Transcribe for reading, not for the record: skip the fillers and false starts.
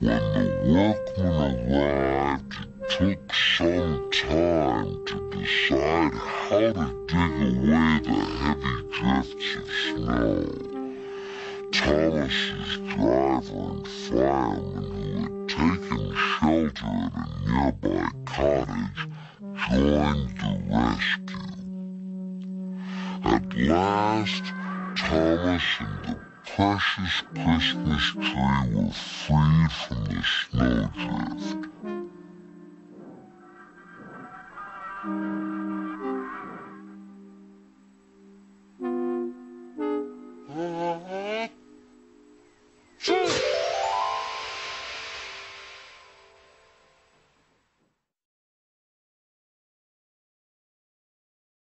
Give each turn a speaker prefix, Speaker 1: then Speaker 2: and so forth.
Speaker 1: When the workmen arrived, it took some time to decide how to dig away the heavy drifts of snow. Thomas's driver and fireman, who had taken shelter at a nearby cottage, joined the rescue. At last, Thomas and the precious Christmas tree were freed from the snowdrift.